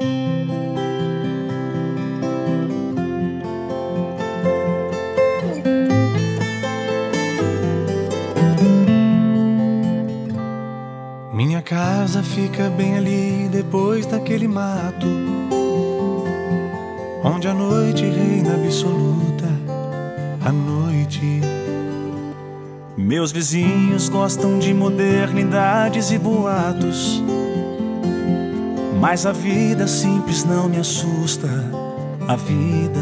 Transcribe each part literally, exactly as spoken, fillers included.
Minha casa fica bem ali depois daquele mato, onde a noite reina absoluta, a noite. Meus vizinhos gostam de modernidades e boatos, mas a vida simples não me assusta, a vida.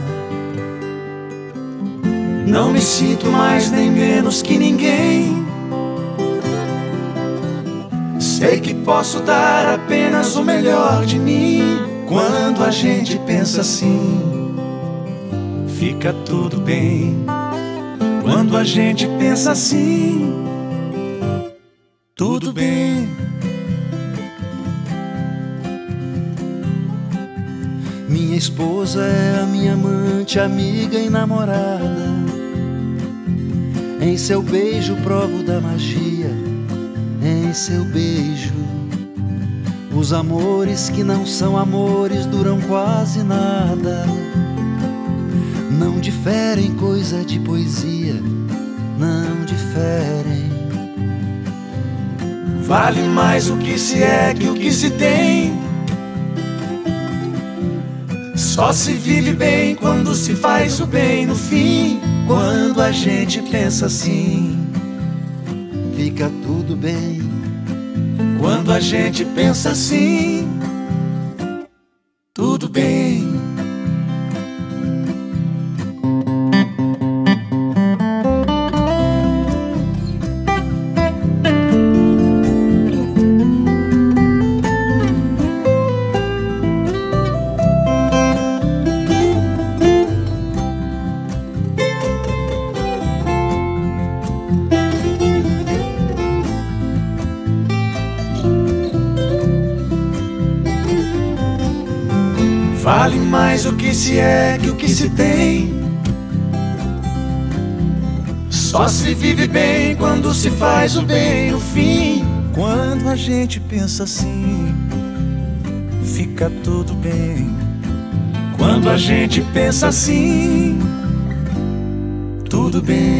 Não me sinto mais nem menos que ninguém. Sei que posso dar apenas o melhor de mim. Quando a gente pensa assim, fica tudo bem. Quando a gente pensa assim, tudo bem. Minha esposa é a minha amante, amiga e namorada. Em seu beijo provo da magia, em seu beijo. Os amores que não são amores duram quase nada. Não diferem coisa de poesia, não diferem. Vale mais o que se é que o que se tem. Só se vive bem quando se faz o bem no fim. Quando a gente pensa assim, fica tudo bem. Quando a gente pensa assim, tudo bem. Vale mais o que se é que o que se tem. Só se vive bem quando se faz o bem no fim. Quando a gente pensa assim, fica tudo bem. Quando a gente pensa assim, tudo bem.